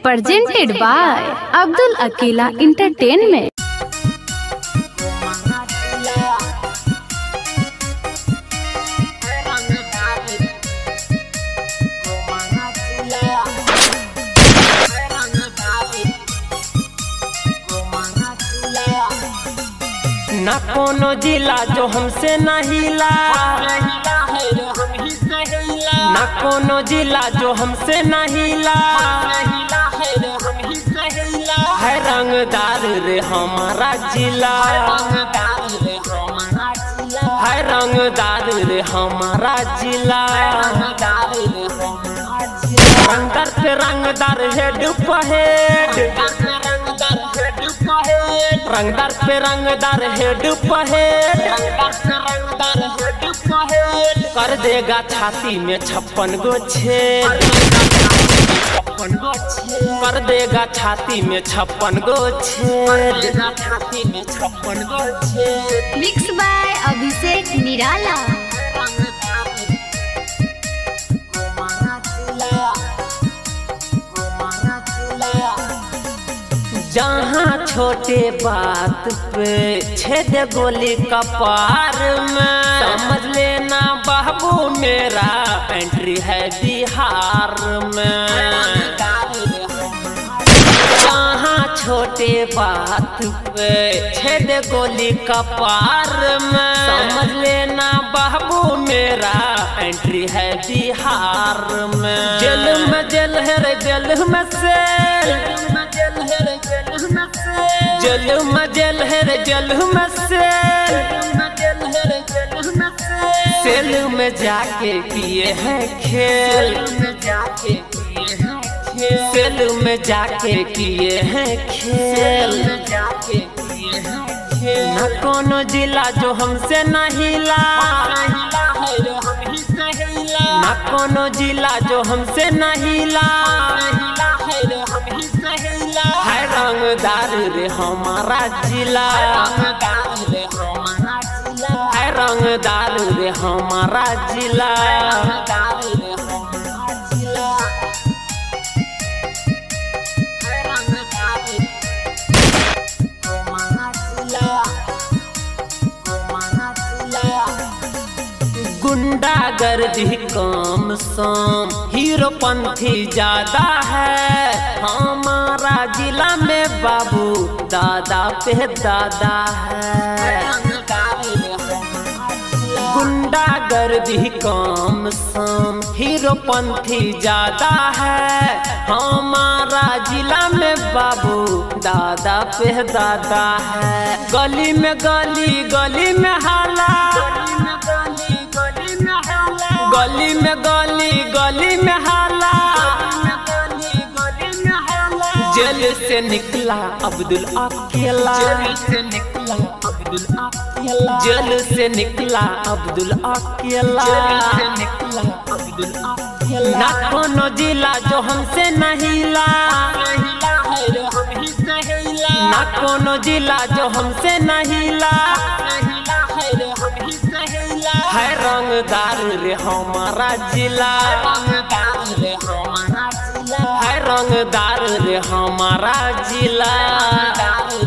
presented by Abdul Akila Entertainment। ना कोनो जिला जो हमसे ना हिला, ना कोनो जिला जो हमसे ना हिला, है रंगदार रे हमारा जिला, है रंगदार रे हमारा जिला। रंगदार पे रंगदार हेड पहेड, रंगदार पे रंगदार हेड पहेड, कर देगा छाती में 56 गो छेद, कर देगा छाती में 56 गो छेद। मिक्स बाय अभिषेक निराला। जहाँ छोटे बात पे छेद गोली कपार में, समझ लेना बाबू मेरा एंट्री है बिहार में। जहाँ छोटे बात पे छेद गोली कपार में, समझ लेना बाबू मेरा एंट्री है बिहार में। जेल में जेल है रे जेल में सेल, जेल में जेल है रे जेल में सेल, सेल में जाके किए हैं खेल, सेल में जाके किए हैं खेल। न कोनो जिला जो हमसे न हिला, न कोनो जिला जो हमसे न हिला, है रंगदार रे हमारा जिला, है रंगदार रे हमारा जिला। गुंडागर्दी कम सम, हीरोपंथी ज्यादा है हमारा जिला में बाबू, दादा पे दादा है। गुंडागर्दी कम सम, हीरोपंथी ज्यादा है हमारा जिला में बाबू, दादा पे दादा है। गली में गली गली में हाला, गली में गली गली में हाला, जेल से निकला अब्दुल अकेला, जेल से निकला अब्दुल अकेला। ना कोनो जिला जो हमसे न हिला, ना कोनो जिला जो हमसे न हिला, है रंगदार रे हमारा जिला, है रंगदार रे हमारा जिला।